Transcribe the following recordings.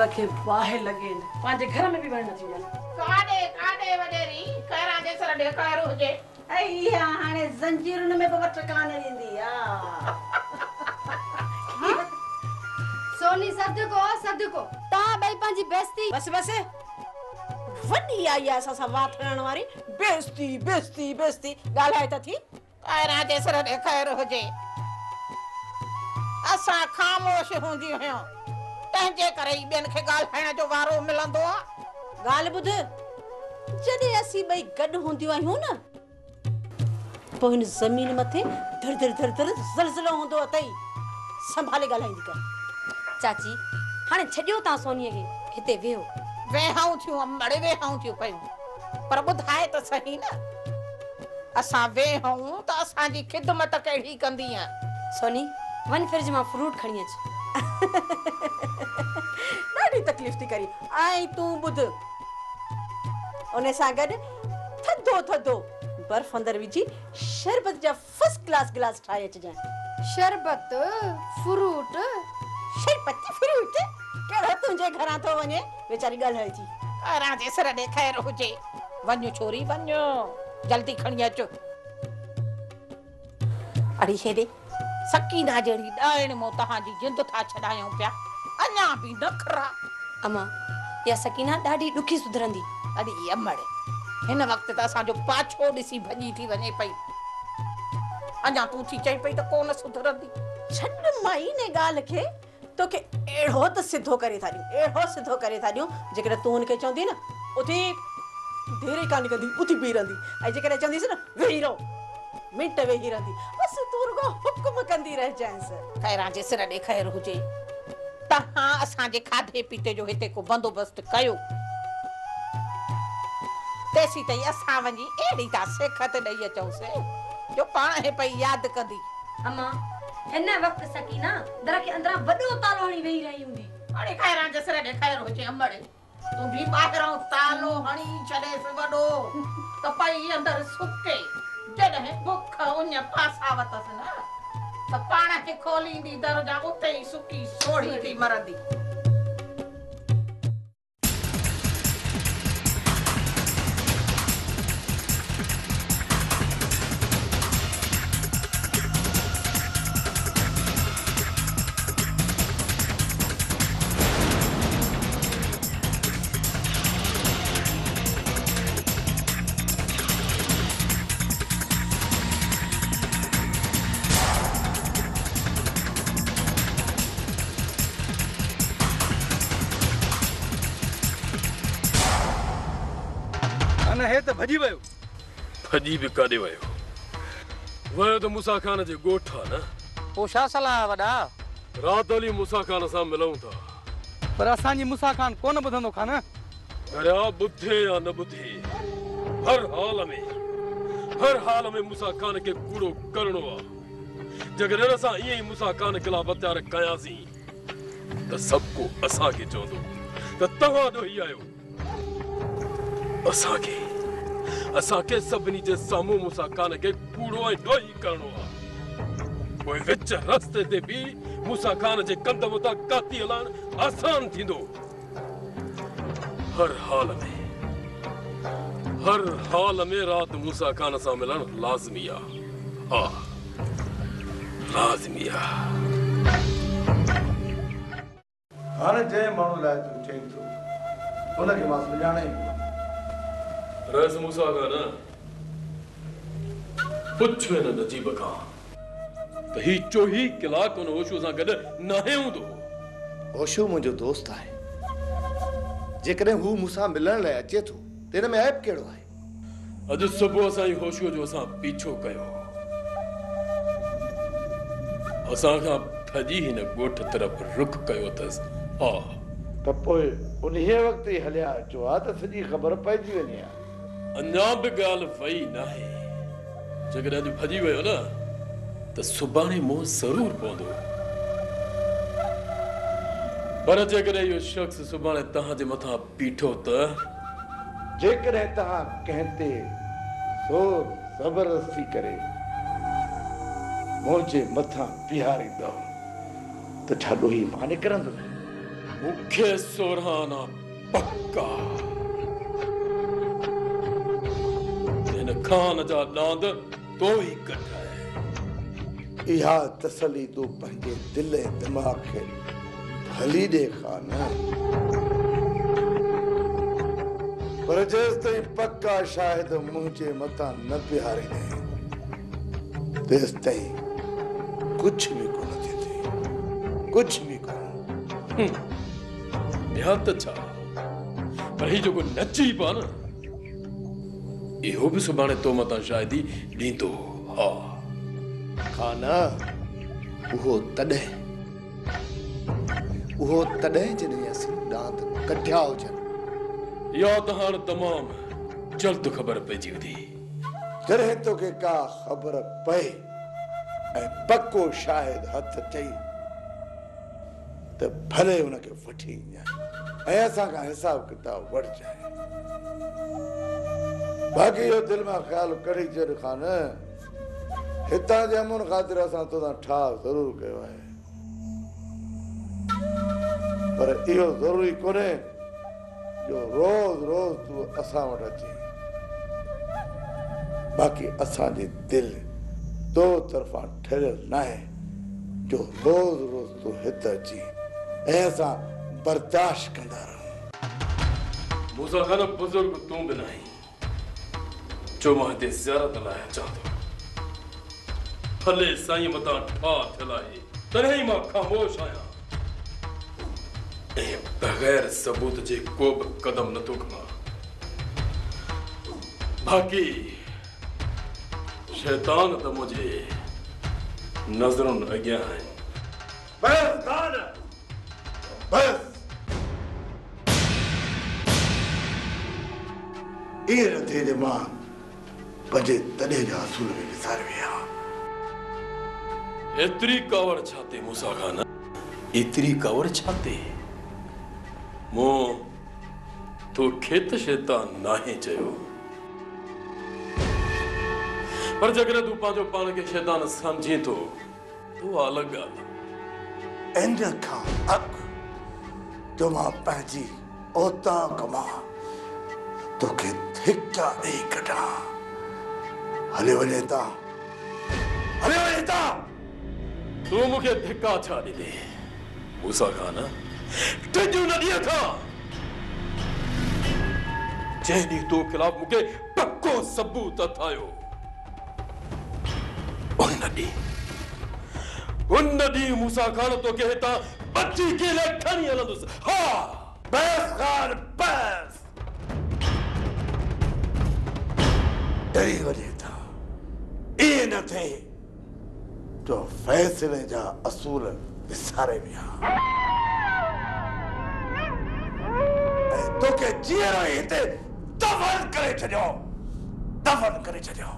घर के बाहर लगे पांजे घर में भी वण न थी काडे काडे वडेरी कहरा जे सर डे कहरो हुजे अइया हाने जंजीरुन में बवट कान वेंदी सोनी शब्द को ता भाई पांजी बेइज्जती बस वडी आई असा वाथरण वाली बेइज्जती गालाय त थी कहरा जे सर डे कहरो हुजे असा खामोश हुंदी हो तंजे करे बेन के गाल खाइण जो वारो मिलंदो गाल बुध जदे असी बई गड हुंदी आहियो न तो इन जमीन मथे धर जलजलो होंदो अतई संभाले गालाईंदी कर चाची हाने छडियो ता सोनीअ के हिते वेहो वेहाऊं थियो अमड़े वेहाऊं थियो पयो पर बुधाए त सही न असा वेहाऊं त असा जी खिदमत केड़ी कंदी आ सोनी वन फ्रिज में फ्रूट खणी अच ॾाढी तकलीफ़ थी करी आई तू बुध उन सां गॾु थधो बर्फ अंदर विझी शरबत जा फर्स्ट क्लास गिलास ठाहे अचजां शरबत फ्रूट केड़ो तुंहिंजे घरां थो वञे बेचारी ॻाल्हाए थी कहरा जे सर डे खैर हुजे वञो छोरी वञो जल्दी खणी अचो अड़ी छेदे सकीना जड़ी डायण मो तहां जी जिंद था छडायो पिया अन्या भी नखरा अम्मा या सकीना ॾाढी दुखी सुधरंदी अड़ी अमड़े हिन वक्त त असा जो पाछो दिसी भजी थी वने पई अन्या तू थी चई पई त कोन सुधरंदी छड माई ने गाल के तो के एड़ो त सिद्धो करे था दियो जेकर तू उनके चौंदी न उठी देरे कान कंदी उठी बी रंदी आई जेकर चौंदी न वेही रहो मिंट वेही रंदी बस तू रुगो हुक्म कंदी रह जांस खैरा जे सिर डे खैर हुजे तहां असा जे खाधे पीते जो हिते को बंदोबस्त कयो तेसी तई असा वनी एड़ी ता सेखत दई अचो से जो पाण हे पई याद कंदी अम्मा हिन वक्त सकीना दर के अंदरा वडो तालो हणी वेही रही हुंदी अरे खैरा जे सिर डे खैर हुजे अमड़े तू भी बाहरों तालो हणी छडे से वडो त पई अंदर सुके जडे भूख उन पासा वतस ना त पाण के खोलींदी दरजा उते ही सुकी सोड़ी थी मरंदी है तो भजी वयो भजी भी काडे वयो वयो तो मूसा खान जे गोठा न पोशा सलाह वडा रात अली मूसा खान सा मिलऊं था पर असा जी मूसा खान कोन बुधंदो खान अरे बुद्धे या न बुद्धे हर हाल में मूसा खान के कूड़ो करणो आ जगर असा ये ही मूसा खान खिलाफ हत्यार कयासी त सबको असा के चोंदो त तवा दो ही आयो असा के सबनी जे सामू मूसा खान के कूड़ो ऐं ॾोही करणो आ कोई विच रस्ते ते भी मूसा खान जे कंदम तां काती हलाइण आसान थींदो हर हाल में रात मूसा खान सां मिलण लाज़मी आ हा लाज़मी आ हाणे जंहिं माण्हू लाइ तूं चई थो उनखे मां सुञाणे रस मूसा खान पुछ न नजीब खां त ही चोही कलाक उन होशू सां गॾु नाहे हूंदो होशू मुंहिंजो दोस्त आहे जेकॾहिं हू मूंसां मिलण लाइ अचे थो त हिन में ऐब कहिड़ो आहे अॼु सुबुह असां ई होशूअ जो असां पीछो कयो असां खां भॼी हिन ॻोठ तरफ़ रुख कयो अथसि हा त पोइ उन्हीअ वक़्त ई हलिया अचो हा त सॼी ख़बर पइजी वञे हा अञा बि ॻाल्हि वई नाहे जेकॾहिं अॼु भॼी वियो न त सुभाणे मोह ज़रूर पवंदो पर जेकॾहिं इहो शख़्स सुभाणे तव्हांजे मथां बीठो त जेकॾहिं तव्हां कंहिं ते ज़बरदस्ती करे मुंहिंजे मथां बीहारींदव त छा ॾोही मां निकिरंदुमि मुख्य सोरहाना पक्का इन खान जा दांद तो ही कटा है। इहा तसली तू पंहिंजे दिल ऐं दिमाग़ खे भली ॾे खान, पर जेसि ताईं पक्का शाहिद मुंहिंजे मथां न बीहारींदे तेसि ताईं कुछ भी कोन थींदी, कुछ भी कोन। ॿिया त छा, पर ही जेको नची पा न इहो बि सुभाणे तो मथां शायदि ॾींदो। हा खान उहो तॾहिं जॾहिं असीं दांत कढिया हुजनि। इहा त हाणे तमामु जल्द ख़बर पइजी वेंदी। जॾहिं तोखे का ख़बर पए ऐं पक्को शाहिद हथ चई त भले हुनखे वठी वञे ऐं असां खां हिसाब किताब वठिजांइ। बाक़ी इहो दिलि मां ख़्यालु कढी छॾ खान, हितां जे अमुन ख़ातिर असां तोसां ठाह ज़रूरु कयो आहे, पर इहो ज़रूरी कोन्हे जो रोज़ रोज़ तूं असां वटि अची। बाक़ी असांजी दिलि तो तरफ़ां ठहियल न आहे जो रोज़ रोज़ तूं हिते अची ऐं असां बर्दाश्त कंदा रहूं। मूसा खान बुज़ुर्ग तूं बि न आहीं जो मां हिते ज़ियारत लाइ अचां थो। भले साईं मथां ठाह थियल आहे तॾहिं ई मां ख़ामोश आहियां ऐं बग़ैर सबूत जे को बि क़दम नथो खणां। बाक़ी शैतान त मुंहिंजे नज़रुनि अॻियां आहिनि। बस खान, बस इहे न थिए जे मां पंहिंजे तॾहिं जा असूल में विसारे विया। एतिरी कावड़ छाते मूसा खान, एतिरी कावड़ छाते? मूं तोखे त शैतान नाहे चयो, पर जेकॾहिं तूं पंहिंजो पाण खे शैतान सम्झी थो त उहा अलॻि ॻाल्हि। इन खां अॻु जो मां पंहिंजी औताक मां तोखे धिका ॾेई कढां, हले वञे था, हले वञे था। तूं मूंखे धिका छा ॾिने मूसा खान? टिजूं न ॾींहं खां जंहिं ॾींहुं तो ख़िलाफ़ मूंखे पको सबूत अथायो उन ॾींहुं मूसा खान तोखे हितां बची केले खणी हलंदुसि। हा बस खान, बस डरी वञे था। इहे न थिए जो फ़ैसिले जा असूल विसारे विया ऐं तोखे जीअरो ई हिते दफ़न करे छॾियो, दफ़न करे छॾियो।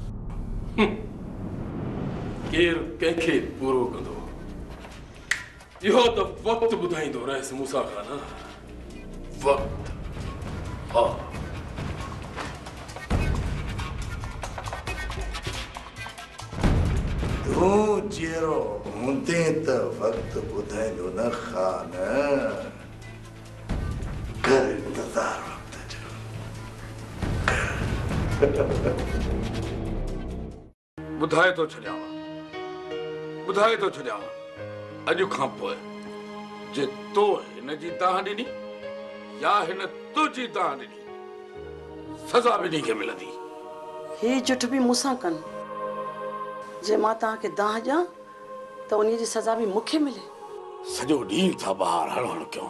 केरु कंहिंखे पूरो कंदो इहो त वक़्तु ॿुधाईंदो रहेसि मूसा खान। वक़्तु, हा तूं जहिड़ो हूंदे त वक़्तु ॿुधाईंदो न खान। कर इंतज़ार वक़्त जो। ॿुधाए थो छॾियांव, ॿुधाए थो छॾियांव, अॼु खां पोइ जे तो हिन जी ताह ॾिनी या हिन तुंहिंजी ताह ॾिनी सज़ा ॿिन्ही खे मिलंदी। ही जुठ बि मूंसां कनि, जे मां तव्हांखे दाह ॾियां त उन जी सज़ा बि मूंखे मिले। सॼो ॾींहुं था ॿाहिरि हण हण कयूं,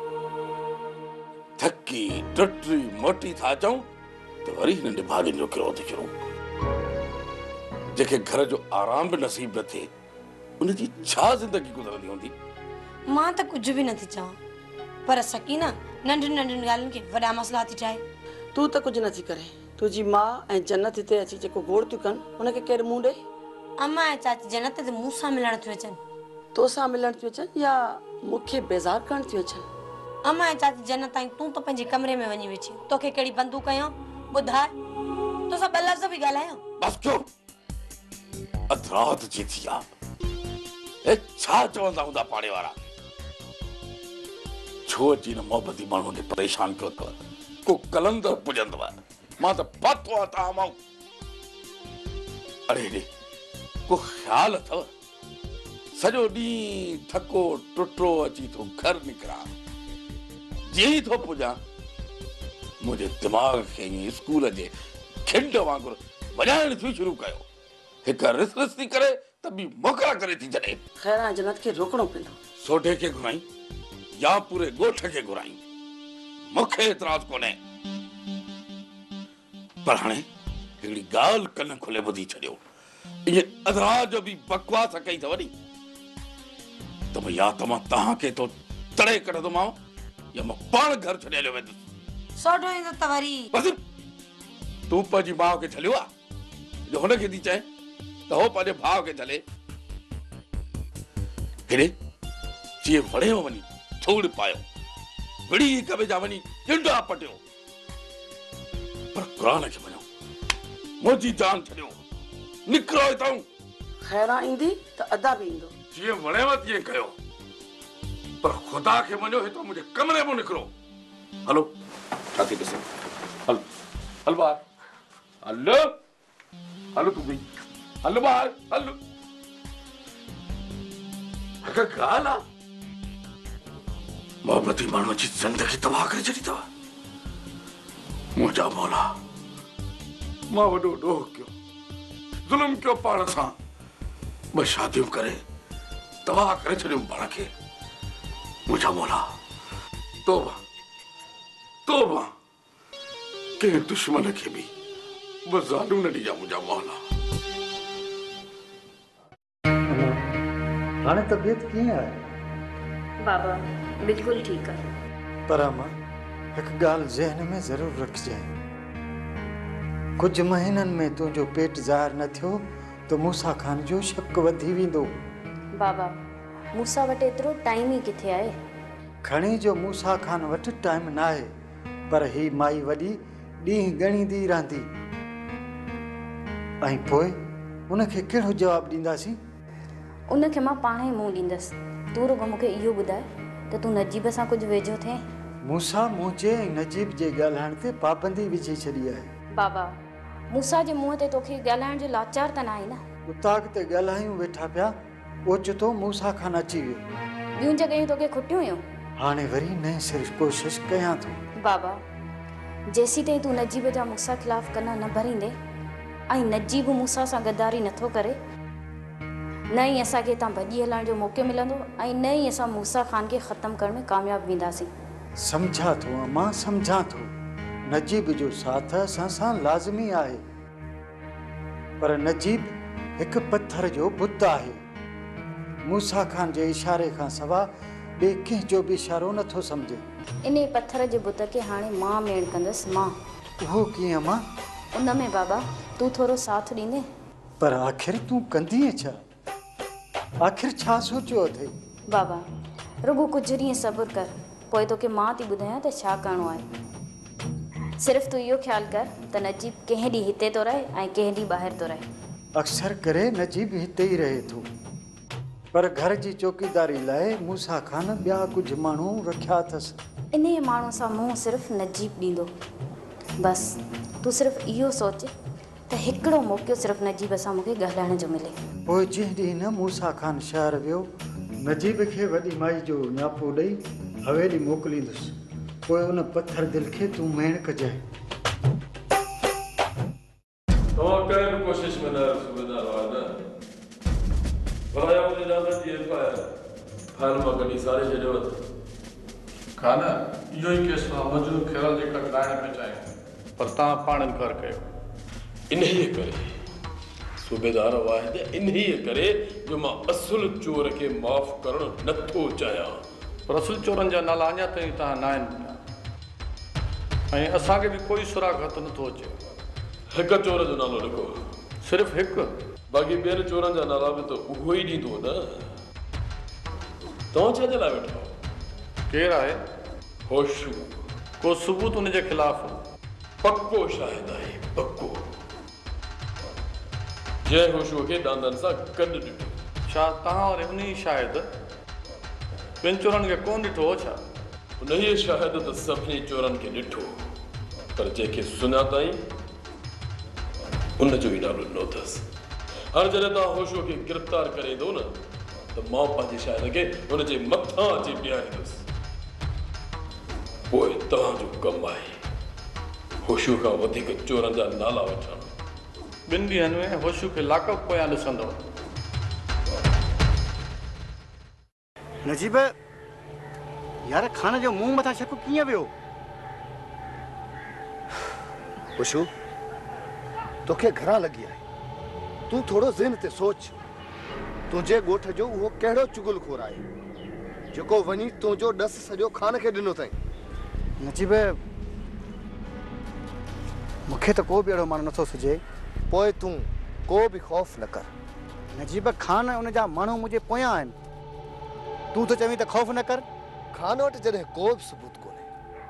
थकी टटी मोटी था अचूं त वरी हिन निभाॻनि जो किरो थी शुरू। जेके घर जो आराम बि नसीब न थिए उनजी छा ज़िंदगी गुज़रंदी हूंदी? मां त कुझु बि नथी चवां, पर सकीना नंढियुनि नंढियुनि ॻाल्हियुनि खे वॾा मसला थी ठाहे। तूं त कुझु नथी करे, तुंहिंजी माउ ऐं जन्नत हिते अची जेको गोड़ थियूं कनि उनखे केरु मुंहुं ॾे? अम्मा ऐं चाची जन्नत ते मूंसां मिलण थियूं अचनि। तोसां मिलण थियूं अचनि या मूंखे बेज़ार करण थियूं अचनि? अम्मा ऐं चाची जन्नत ताईं तूं त पंहिंजे कमरे में वञी वेठी, तोखे कहिड़ी बंदूक कयां? ॿुधाए, तोसां ॿ लफ़्ज़ बि ॻाल्हायां? बस चुप, अधु राति जी थी आहे, हे छा चवंदा हूंदा पाड़े वारा? छो अची न मोहब्बती माण्हू खे परेशान कयो अथव को कलंदर पुॼंदव मां त फाथो आहे तव्हां मां अरे रे को ख़्याल अथव सॼो ॾींहुं थको टुटो अची थो घर निकिरां जीअं ई थो पुॼां मुंहिंजे दिमाग़ खे स्कूल जे खिंड वांगुरु वॼाइण थी शुरू कयो हिक रिस रिस थी करे त ॿी मोकरा करे थी छॾे खैरा जन्नत खे रोकणो पवंदो सोढे खे घुराई या पूरे ॻोठ खे घुराई मूंखे एतिराज़ कोन्हे पर हाणे हिकिड़ी ॻाल्हि कन खुले ॿुधी छॾियो इहे अदरा जो बि बकवास कई अथव नी त या त मां तव्हांखे तो तड़े कढंदोमांव या मां पाण घर छॾे हलियो वेंदुसि सोढो ईंदो त वरी बसि तूं पंहिंजी माउ खे छलियो आहे जो हुनखे थी चए त हो पंहिंजे भाउ खे छले हेॾे जीअं वड़ियो वञी थोड़ पायो विड़ी हिक ॿिए जा वञी ॾिंडा पटियो पर क़ुरान खे मञो मुंहिंजी जान छॾियो निकिरो हितां खैरा ईंदी त अदा बि ईंदो जीअं वणेव तीअं कयो पर ख़ुदा खे मञो हितां मुंहिंजे कमरे मां निकिरो हलो छा थी ॾिसे हल हल ॿाहिरि हल हल तूं बि हल ॿाहिरि हल हिकु ॻाल्हि आहे मोहब्बती माण्हूअ जी ज़िंदगी तबाह करे छॾी अथव मुंहिंजा मौला मां वॾो ॾोह कयो ज़ुल्म कयो पाण सां ॿ शादियूं करे तबाह करे छॾियो पाण खे मुंहिंजा मौला तौबा तौबा कंहिं दुश्मन खे बि ॿ ज़ालूं न ॾिजा मुंहिंजा मौला हाणे तबियत कीअं आहे बाबा बिल्कुलु ठीकु आहे पर अम्मा हिकु ॻाल्हि ज़हन में ज़रूरु रखजांइ कुझु महीननि में तुंहिंजो पेट ज़ाहिर न थियो त मूसा खान जो शक वधी वेंदो बाबा मूसा वटि एतिरो टाइम ई किथे आहे खणी जो मूसा खान वटि टाइम न आहे पर ही माई वॾी ॾींहुं ॻणींदी रहंदी ऐं पोइ उनखे कहिड़ो जवाबु ॾींदासीं उनखे मां पाण ई मुंहुं ॾींदसि तूं रुगो मूंखे इहो ॿुधाए त तूं नजीब सां कुझु वेझो थिए मूसा मुंहिंजे ऐं नजीब जे ॻाल्हाइण ते पाबंदी विझी छॾी आहे बाबा मूसा जे मुंहं ते तोखे ॻाल्हाइण जो लाचार त न आहे न उताक ते ॻाल्हायूं वेठा पिया ओचितो मूसा खान अची वियो ॿियूं जॻहियूं तोखे खुटियूं हुयूं हाणे वरी नए सिरे कोशिशि कयां थो बाबा जेसीं ताईं तूं नजीब जा मूसा ख़िलाफ़ कन न भरींदे ऐं नजीब मूसा सां गद्दारी नथो करे न ई असांखे हितां भॼी हलण जो मौक़ो मिलंदो ऐं न ई असां मूसा खान खे ख़तमु करण में कामयाबु वेंदासीं सम्झां थो अम्मा सम्झां थो नजीब जो साथ असां सां लाज़मी आहे पर नजीब हिकु पत्थर जो बुत आहे मूसा खान जे इशारे खां सवाइ ॿिए कंहिंजो बि इशारो नथो सम्झे इन पत्थर जे बुत खे हाणे मां मेड़ कंदसि मां उहो कीअं अम्मा उन में बाबा तूं थोरो साथ ॾींदे पर आख़िर तूं कंदीअ छा आख़िर छा सोचियो अथई बाबा रुगो कुझु ॾींहं सब्र कर पोइ तोखे मां थी ॿुधायां त छा करिणो आहे सिर्फ़ु तूं इहो ख़्यालु कर त नजीब कंहिं ॾींहुं हिते थो रहे ऐं कंहिं ॾींहुं ॿाहिरि थो रहे अक्सर करे नजीब हिते ई रहे थो पर घर जी चौकीदारी लाइ मूसा खान ॿिया कुझु माण्हू रखिया अथसि इन माण्हू सां मुंहुं सिर्फ़ु नजीब ॾींदो बसि तूं सिर्फ़ु इहो सोच त हिकिड़ो मौक़ो सिर्फ़ु नजीब सां मूंखे ॻाल्हाइण जो मिले पोइ जंहिं ॾींहुं न मूसा खान शहर वियो नजीब खे वॾी माई जो न्यापो ॾेई हवेली मोकिलींदुसि पोइ उन पत्थर दिलि खे तूं मेण कजांइ तव्हां कंहिं बि कोशिशि में न सूबेदार वारा भला मुंहिंजे नाले जी एफआईआर फाइल मां कढी सारे छॾियो खान इहो ई केस मां मौजूदु खेल जे कढाइण में चाहियूं पर तव्हां पाण इनकार कयो इन्हीअ करे सूबेदार वाहिद इन्हीअ करे जो मां असुल चोर खे माफ़ करणु नथो चाहियां पर असुल चोरनि जा नाला अञा ताईं तव्हां न आहिनि ऐं असांखे बि कोई सुराग हथ नथो अचे हिकु चोर जो नालो लिखो सिर्फ़ु हिकु बाक़ी ॿियनि चोरनि जा नाला बि त उहो ई ॾींदो न तव्हां छा जे लाइ वेठा केरु आहे होशू को सबूत उनजे ख़िलाफ़ पक्को शाहिद आहे पक्को जंहिं होशूअ खे दांदनि सां गॾु ॾिठो छा तव्हां वरी उन शायदि ॿिनि चोरनि खे कोन ॾिठो हो छा उन्हीअ शहादत सभिनी चोरनि खे ॾिठो पर जंहिंखे सुञाताईं उन जो ई नालो ॾिनो अथसि। हाणे जॾहिं तव्हां होशो खे गिरफ़्तार करे ईंदो न त मां पंहिंजी शायद खे हुनजे मथां अची बीहारींदुसि। पोइ तव्हांजो कमु आहे होशो खां वधीक चोरनि जा नाला वठणु। 2 ॾींहंनि में होशू खे लाकअप पोयां ॾिसंदो। नजीब यार खान जो मुंहुं मथां शक कीअं वियो? होशू तोखे घरां लॻी आहे। तूं थोरो ज़हन ते सोच। तुंहिंजे ॻोठ जो उहो कहिड़ो चुगलखोर आहे जेको वञी तुंहिंजो ॾस सॼो खान खे ॾिनो अथई। नजीब मूंखे त को बि अहिड़ो माण्हू नथो सुझे। पोइ तूं को बि ख़ौफ़ न कर। नजीब खान उन जा माण्हू मुंहिंजे पोयां आहिनि। तूं त चवीं त ख़ौफ़ न कर। खान वटि जॾहिं को बि सबूत कोन्हे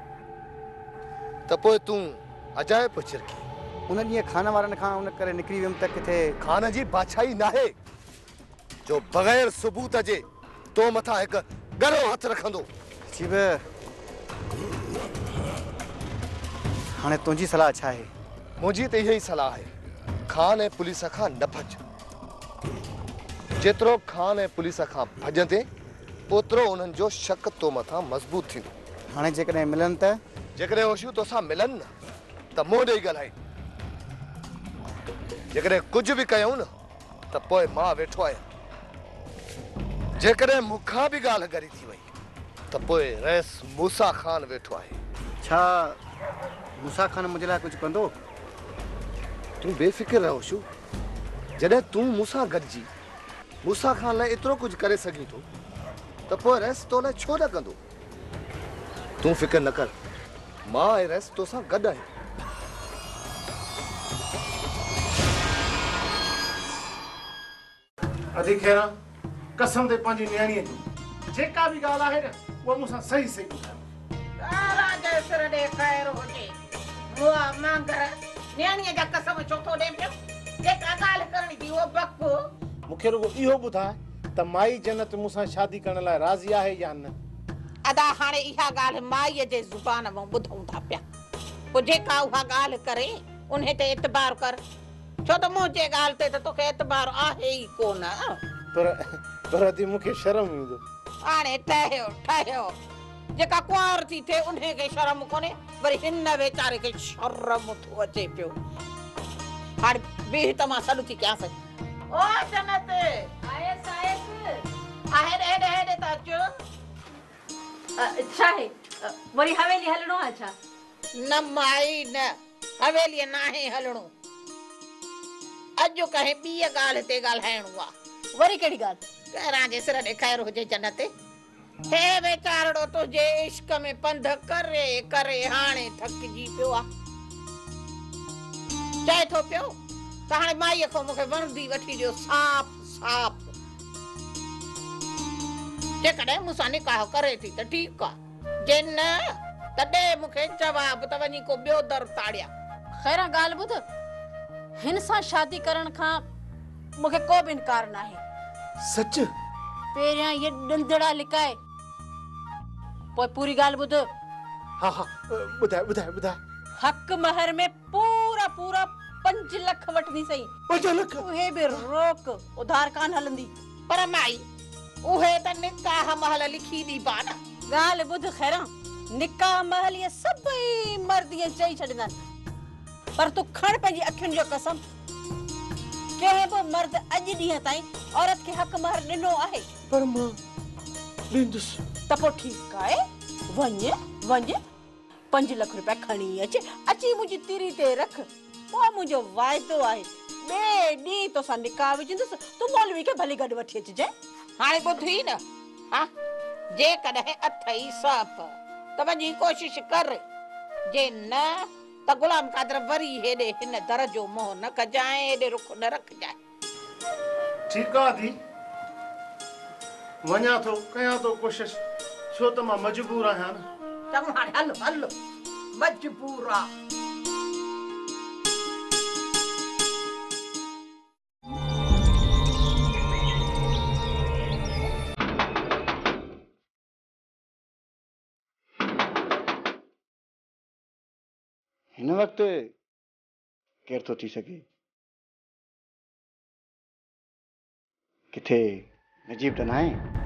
त पोइ तूं अजाए पियो छिरकी। उन ॾींहुं खान वारनि खां उन करे निकिरी वियुमि त किथे खान जी बादशाही नाहे जो बग़ैर सबूत जे तो मथां हिकु गरो हथ रखंदो। नजीब हाणे तुंहिंजी सलाह छा आहे? मुंहिंजी त इहा ई सलाह आहे खान ऐं पुलिस खां न भॼ। जेतिरो खान ऐं पुलिस खां भॼंदे ओतिरो उन्हनि जो शक तो मथां मज़बूत थींदो। हाणे जेकॾहिं मिलनि त? जेकॾहिं होशियूं तोसां मिलनि न त मुंहुं ॾेई ॻाल्हाए। जेकॾहिं कुझु बि कयूं न त पोइ मां वेठो आहियां। जेकॾहिं मूंखां बि ॻाल्हि गरी थी वई त पोइ रईस मूसा खान वेठो आहे। छा मूसा खान मुंहिंजे लाइ कुझु कंदो? तूं बेफ़िक्र रह होशू। जॾहिं तूं मूंसां गॾिजी मूसा खान लाइ एतिरो कुझु करे सघीं थो त पोइ रईस तो लाइ छो न कंदो? तूं फिक्र न कर। मां ऐं रईस तोसां गॾु आहियूं। अधी खेरा कसम ते पंहिंजी न्याणीअ जी जेका बि ॻाल्हि आहे न उहा मूंसां सही सही ॿुधायो। राजा सिर ॾे ख़ैर हुजे। उहा मांगर न्याणीअ जा कसम छो थो ॾे पियो? जेका ॻाल्हि करणी थी उहो बकु। मूंखे रुॻो इहो ॿुधाए त माई जन्नत मूंसां शादी करण लाइ राज़ी आहे या न? अदा हाणे इहा ॻाल्हि माईअ जे ज़ुबान मां ॿुधूं था पिया। पोइ जेका उहा ॻाल्हि करे उन ते एतबार कर। छो त मुंहिंजे ॻाल्हि ते त तोखे एतबार आहे ई कोन। पर अदी मूंखे शर्म ईंदो। हाणे ठहियो जेका कुंवार थी थिए उन खे शर्म कोन्हे वरी हिन वीचारे खे शर्म थो अचे पियो। हाणे बीह त मां सॾु थी कयांसि। ओ जन्नत आए साहिब हेॾे त अचो। छा आहे वरी हवेली हलणो आहे छा? न माई न हवेली नाहे हलणो। अॼु कंहिं ॿी ॻाल्हि ते ॻाल्हाइणो आहे। वरी कहिड़ी ॻाल्हि? पहिरां जे सिर ॾे ख़ैर हुजे जन्नत। हे वीचारड़ो तुंहिंजे इश्क में पंध करे करे हाणे थकिजी पियो आहे। चए थो पियो त हाणे माईअ खां मूंखे वर्दी वठी ॾियो साफ़ साफ़। जेकॾहिं मूंसां निकाह करे थी त ठीकु आहे। जे न त ॾे मूंखे जवाब त वञी को ॿियो दर ताड़िया। खैरा ॻाल्हि ॿुध। हिन सां शादी करण खां मूंखे को बि इनकार न आहे। सच? पहिरियां ये ॾंदड़ा लिकाए पोइ पूरी ॻाल्हि ॿुध। हा ॿुधाए। हक़ महर में पूरा 5 लख वठंदी सही। 5 लख? उहे बि रोक उधार कान हलंदी। पर माई उहे त निकाह महल लिखी ॾीबा न। ॻाल्हि ॿुध खैरा निकाह महल ये सभई मर्द ये चई छॾींदा आहिनि पर तूं खण पंहिंजी अखियुनि जो कसम कंहिं बि मर्द अॼु ॾींहं ताईं औरत खे हक़ महर ॾिनो आहे? पर मां ॾींदुसि। त पोइ ठीकु आहे वञ 5 लख रुपया खणी अची मुंहिंजी तिरी ते रख। पोइ मुंहिंजो वाइदो आहे ॿिए ॾींहुं तोसां निकाह विझंदुसि। तूं मौलवी खे भली गॾु वठी अचिजांइ। हाणे ॿुधी न हा जेकॾहिं अथई सप त वञी कोशिश कर। जे न त गुलाम कादर वरी हेॾे हिन दर जो मोह न कजांइ हेॾे रुख न रखजांइ। ठीकु आहे दी वञा थो कयां थो कोशिश छो त मां मजबूर आहियां न। चङो हाणे हल मजबूर आहे। हिन वक़्तु केरु थो थी सघे? किथे नजीब त न आहे?